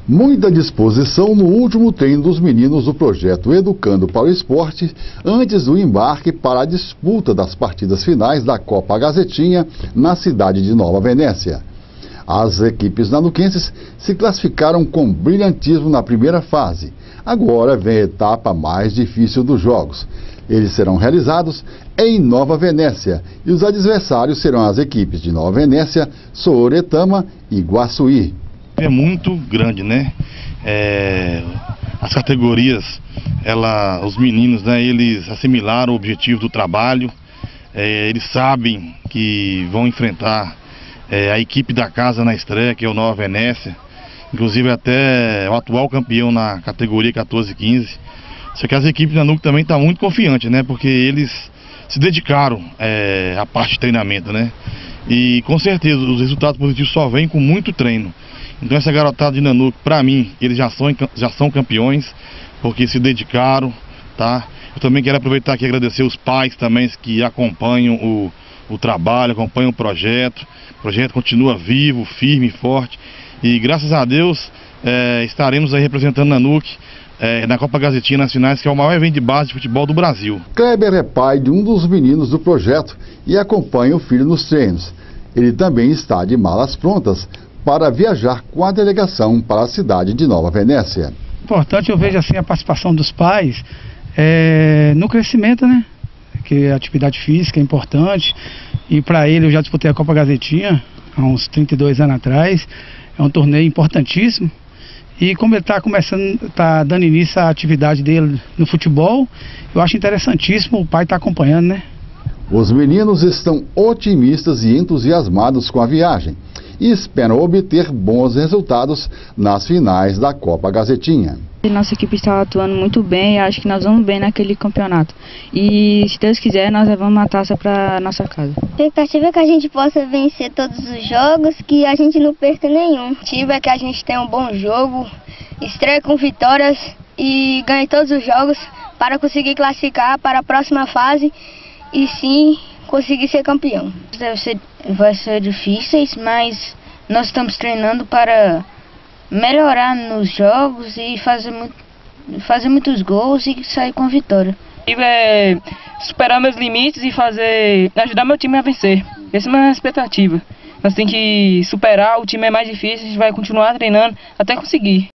Muita disposição no último treino dos meninos do projeto Educando para o Esporte, antes do embarque para a disputa das partidas finais da Copa Gazetinha na cidade de Nova Venécia. As equipes nanuquenses se classificaram com brilhantismo na primeira fase. Agora vem a etapa mais difícil dos jogos. Eles serão realizados em Nova Venécia e os adversários serão as equipes de Nova Venécia, Sooretama e Guaçuí. É muito grande, né? As categorias, os meninos, né, eles assimilaram o objetivo do trabalho, eles sabem que vão enfrentar a equipe da casa na estreia, que é o Nova Venécia, inclusive até o atual campeão na categoria 14-15. Só que as equipes da NUC também estão muito confiantes, né? Porque eles se dedicaram à parte de treinamento, né? E com certeza os resultados positivos só vêm com muito treino. Então essa garotada de Nanuque, para mim, eles já são campeões, porque se dedicaram, tá? Eu também quero aproveitar aqui e agradecer os pais também que acompanham o trabalho, acompanham o projeto. O projeto continua vivo, firme e forte. E graças a Deus estaremos aí representando Nanuque na Copa Gazetinha nas finais, que é o maior evento de base de futebol do Brasil. Kleber é pai de um dos meninos do projeto e acompanha o filho nos treinos. Ele também está de malas prontas para viajar com a delegação para a cidade de Nova Venécia. Importante, eu vejo assim a participação dos pais no crescimento, né? Que a atividade física é importante, e para ele eu já disputei a Copa Gazetinha há uns 32 anos atrás. É um torneio importantíssimo, e como ele está dando início à atividade dele no futebol, eu acho interessantíssimo o pai estar acompanhando, né? Os meninos estão otimistas e entusiasmados com a viagem e esperam obter bons resultados nas finais da Copa Gazetinha. Nossa equipe está atuando muito bem e acho que nós vamos bem naquele campeonato. E se Deus quiser, nós levamos uma taça para nossa casa. A expectativa é que a gente possa vencer todos os jogos, que a gente não perca nenhum. A expectativa é que a gente tenha um bom jogo, estreia com vitórias e ganhe todos os jogos para conseguir classificar para a próxima fase e sim conseguir ser campeão. Vai ser difíceis, mas nós estamos treinando para melhorar nos jogos e fazer muitos gols e sair com a vitória. Superar meus limites e ajudar meu time a vencer. Essa é a minha expectativa. Nós temos que superar, o time é mais difícil, a gente vai continuar treinando até conseguir.